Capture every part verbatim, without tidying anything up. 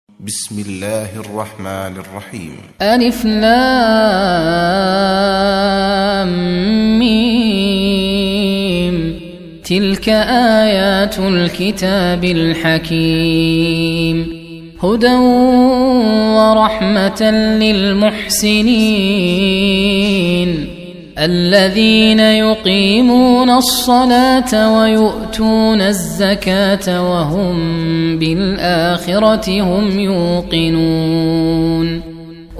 بسم الله الرحمن الرحيم. ألف لام ميم. تلك آيات الكتاب الحكيم، هدى ورحمة للمحسنين الذين يقيمون الصلاة ويؤتون الزكاة وهم بالآخرة هم يوقنون.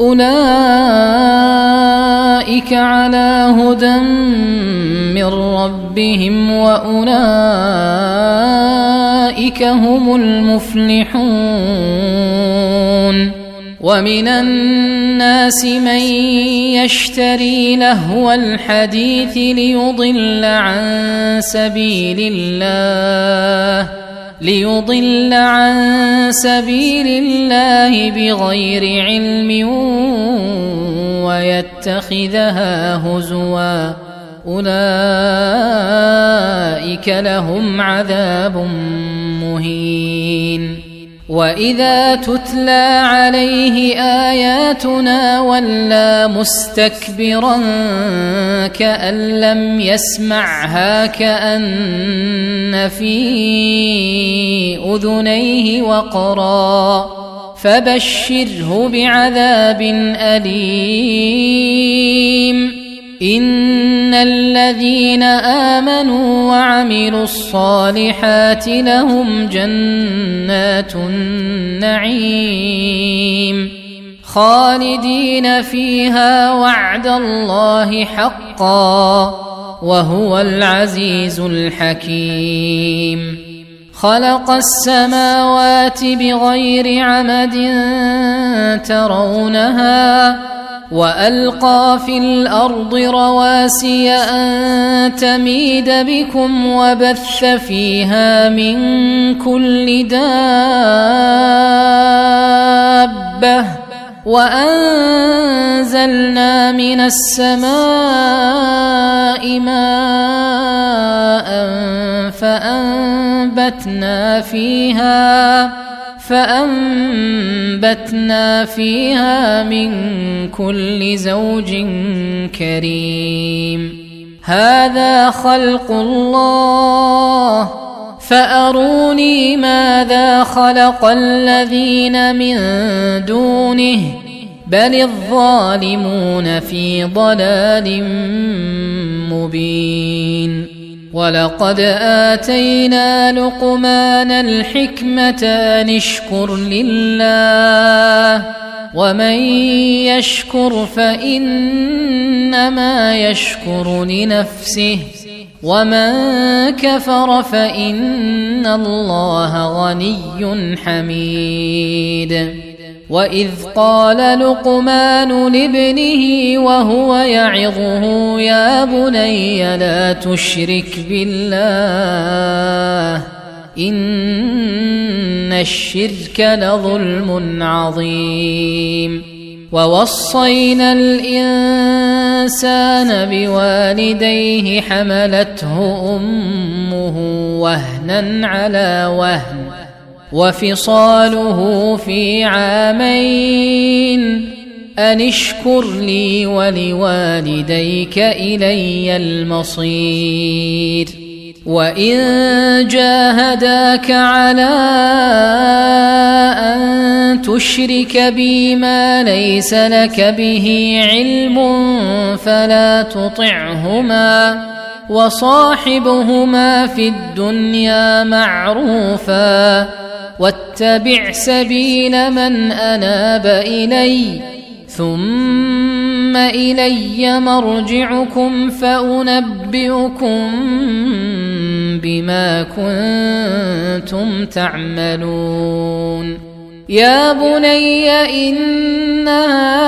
أولئك على هدى من ربهم وأولئك هم المفلحون. ومن الناس من يشتري لهو الحديث ليضل عن سبيل الله ليضل عن سبيل الله بغير علم ويتخذها هزوا، أولئك لهم عذاب مهين. وإذا تتلى عليه آياتنا ولى مستكبرا كأن لم يسمعها كأن في أذنيه وقرا، فبشره بعذاب أليم. إن الذين آمنوا وعملوا الصالحات لهم جنات النعيم خالدين فيها وعد الله حقا، وهو العزيز الحكيم. خلق السماوات بغير عمد ترونها وألقى في الأرض رواسي أن تميد بكم وبث فيها من كل دابة، وأنزلنا من السماء ماء فأنبتنا فيها فأنبتنا فيها من كل زوج كريم. هذا خلق الله فأروني ماذا خلق الذين من دونه بل الظالمون في ضلال مبين. ولقد آتينا لقمان الحكمة أن اشكر لله، ومن يشكر فإنما يشكر لنفسه، ومن كفر فإن الله غني حميد. وإذ قال لقمان لابنه وهو يعظه يا بني لا تشرك بالله إن الشرك لظلم عظيم. ووصينا الإنسان بوالديه حملته أمه وهنا على وهن وفصاله في عامين أن اشكر لي ولوالديك إلي المصير. وإن جاهداك على أن تشرك بي ما ليس لك به علم فلا تطعهما، وصاحبهما في الدنيا معروفا، واتبع سبيل من أناب إلي ثم إلي مرجعكم فأنبئكم بما كنتم تعملون. يا بني إنها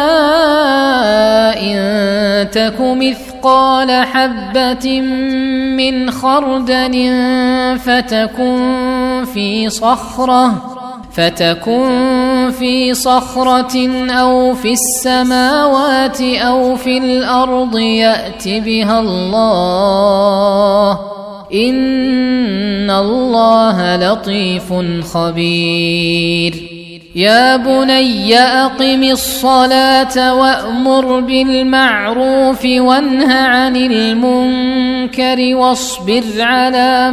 إن تك مثقال حبة من خردل فتكن في صخرة فتكن في صخرة أو في السماوات أو في الأرض يأت بها الله إن الله لطيف خبير. يا بني أقم الصلاة وأمر بالمعروف وانه عن المنكر واصبر على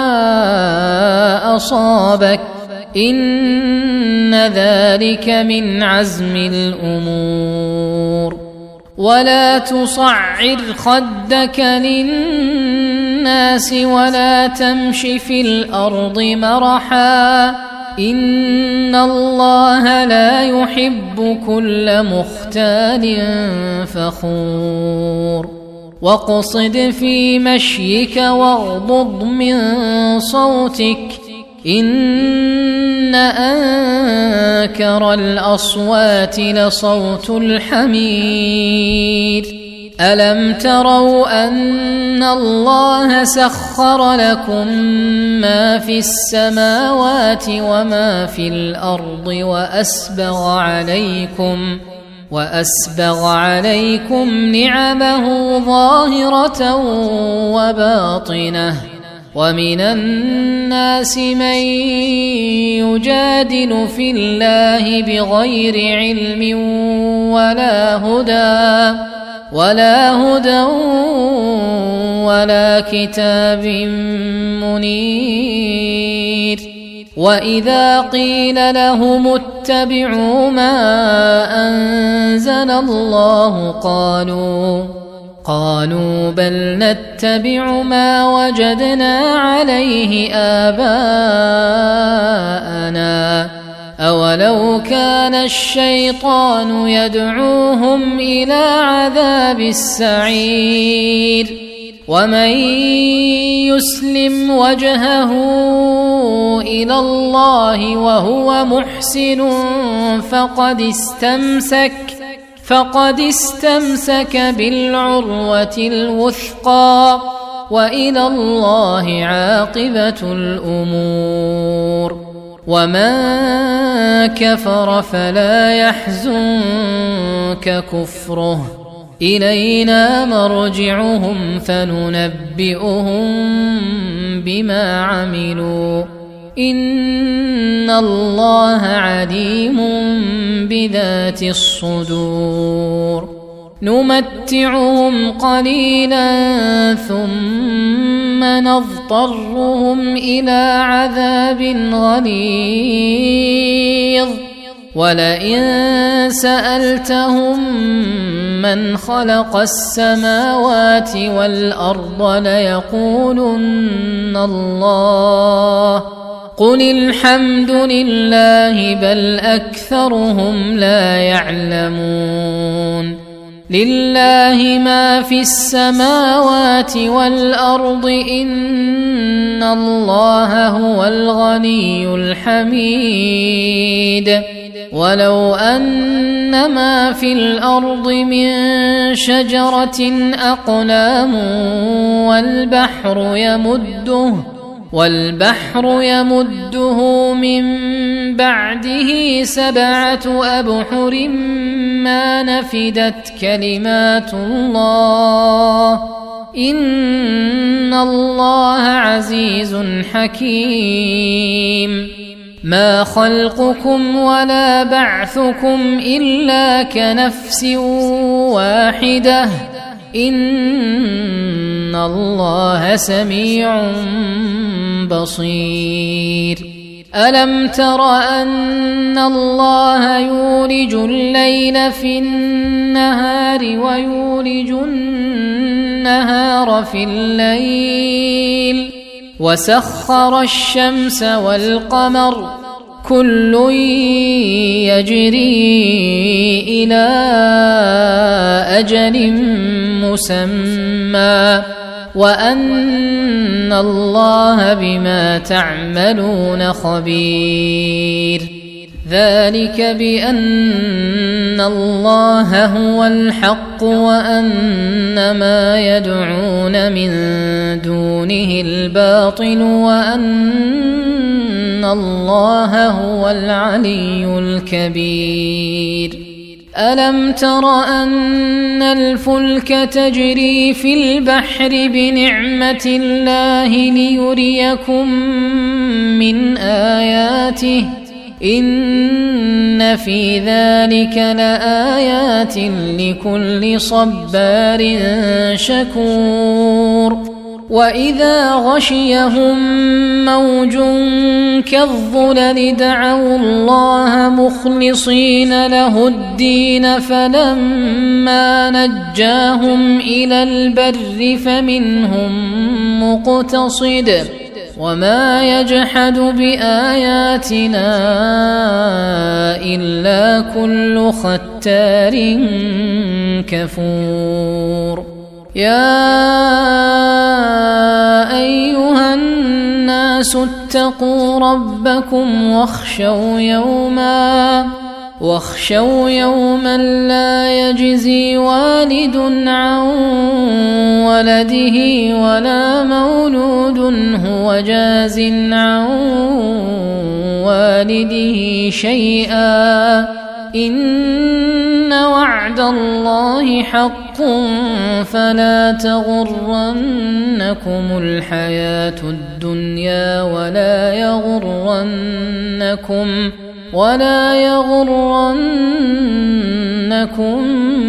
ما أصابك إن ذلك من عزم الأمور ولا تصعر خدك للناس ولا تمش في الأرض مرحا إن الله لا يحب كل مختال فخور واقصد في مشيك واغضض من صوتك إن أنكر الأصوات لصوت الحمير ألم تروا أن الله سخر لكم ما في السماوات وما في الأرض وأسبغ عليكم وأسبغ عليكم نعمه ظاهرة وباطنة ومن الناس من يجادل في الله بغير علم ولا هدى ولا هدى ولا كتاب منير وإذا قيل لهم اتبعوا ما أنزل الله قالوا قالوا بل نتبع ما وجدنا عليه آباءنا أولو كان الشيطان يدعوهم إلى عذاب السعير ومن يسلم وجهه إلى الله وهو محسن فقد استمسك فقد استمسك بالعروة الوثقى وإلى الله عاقبة الأمور ومن كفر فلا يحزنك كفره إلينا مرجعهم فننبئهم بما عملوا إن الله عليم بذات الصدور نمتعهم قليلا ثم نضطرهم إلى عذاب غليظ ولئن سألتهم من خلق السماوات والأرض ليقولن الله قل الحمد لله بل أكثرهم لا يعلمون لله ما في السماوات والأرض إن الله هو الغني الحميد ولو أن ما في الأرض من شجرة أقلام والبحر يمده والبحر يمده من بعده سبعة أبحر ما نفدت كلمات الله إن الله عزيز حكيم ما خلقكم ولا بعثكم إلا كنفس واحدة إن الله سميع بصير ألم تر أن الله يولج الليل في النهار ويولج النهار في الليل وسخر الشمس والقمر كل يجري إلى أجل مسمى وأن الله بما تعملون خبير ذلك بأن الله هو الحق وأن ما يدعون من دونه الباطل وأن الله هو العلي الكبير ألم تر أن الفلك تجري في البحر بنعمة الله ليريكم من آياته إن في ذلك لآيات لكل صبار شكور وإذا غشيهم موج كالظلل دعوا الله مخلصين له الدين فلما نجاهم إلى البر فمنهم مقتصد وما يجحد بآياتنا إلا كل ختار كفور يا أيها الناس اتقوا ربكم واخشوا يوما واخشوا يوما لا يجزي والد عن ولده ولا مولود هو جاز عن والده شيئا إن وعد الله حق فلا تغرنكم الحياة الدنيا ولا يغرنكم ولا يغرنكم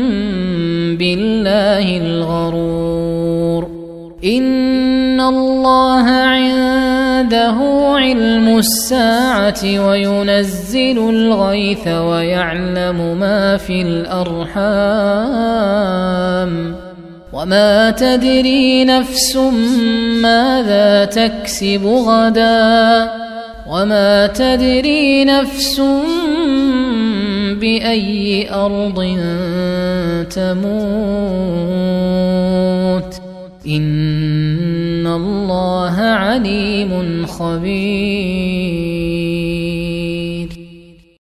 بالله الغرور إن الله عنده علم الساعة وينزل الغيث ويعلم ما في الأرحام وما تدري نفس ماذا تكسب غدا وما تدري نفس بأي أرض تموت إن الله عليم خبير.